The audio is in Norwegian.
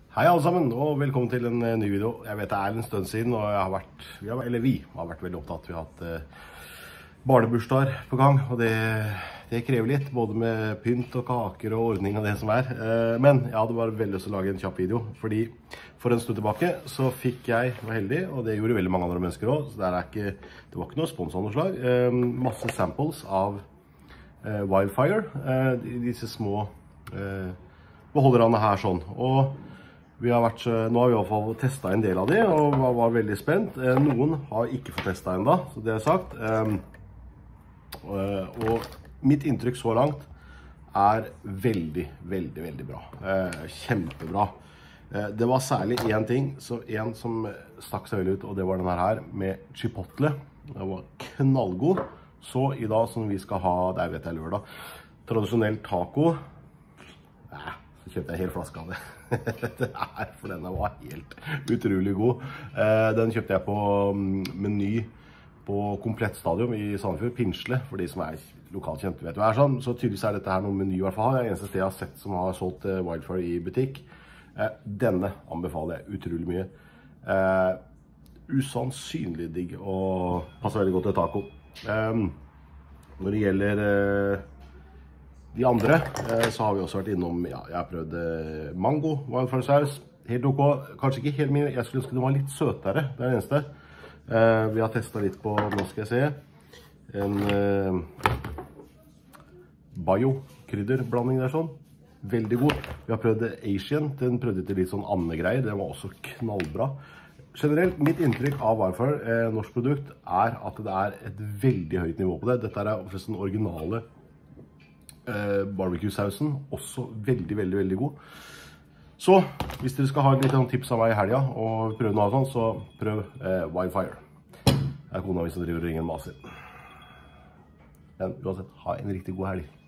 Hei alle sammen, og velkommen til en ny video. Jeg vet det er en stund siden, og vi har vært veldig opptatt. Vi har hatt barnebursdager på gang, og det krever litt, både med pynt og kaker og ordning og det som er. Men jeg hadde bare veldig lyst til å lage en kjapp video, fordi for en stund tilbake så fikk jeg, var heldig, og det gjorde veldig mange andre mennesker også, så det var ikke noe spons av noe slag, masse samples av Wildfire, disse små beholderne her sånn. Og nå har vi i hvert fall testet en del av de, og var veldig spent. Noen har ikke fått testet enda, så det er sagt. Og mitt inntrykk så langt er veldig, veldig, veldig bra. Kjempebra. Det var særlig en ting, en som stakk seg veldig ut, og det var denne her med chipotle. Det var knallgod. Så i dag som vi skal ha, det vet jeg lørdag, tradisjonell taco. Så kjøpte jeg hele flaske av det. For denne var helt utrolig god. Den kjøpte jeg på Meny på Komplett Stadion i Sandefjord, Pinsle, for de som er lokalt kjente, vet du hva er sånn. Så tydeligvis er dette her noe Meny i hvert fall. Det er det eneste sted jeg har sett som har solgt Wildfire i butikk. Denne anbefaler jeg utrolig mye. Usannsynlig digg og passer veldig godt til taco. Når det gjelder de andre, så har vi også vært innom, jeg har prøvd mango, Wildfire saus, helt ok, kanskje ikke helt mye, jeg skulle ønske det var litt søtere, det er det eneste. Vi har testet litt på, nå skal jeg se, en bio-krydderblanding der sånn, veldig god. Vi har prøvd Asian, den prøvde til litt sånn andegreier, den var også knallbra. Generelt, mitt inntrykk av Wildfire, norsk produkt, er at det er et veldig høyt nivå på det. Dette er forresten originale barbecue-sausen, også veldig, veldig, veldig god. Så, hvis dere skal ha litt tips av meg i helgen, og prøve noe sånn, så prøv Wildfire. Det er kona hvis som driver og ringer en maser. Men uansett, ha en riktig god helg.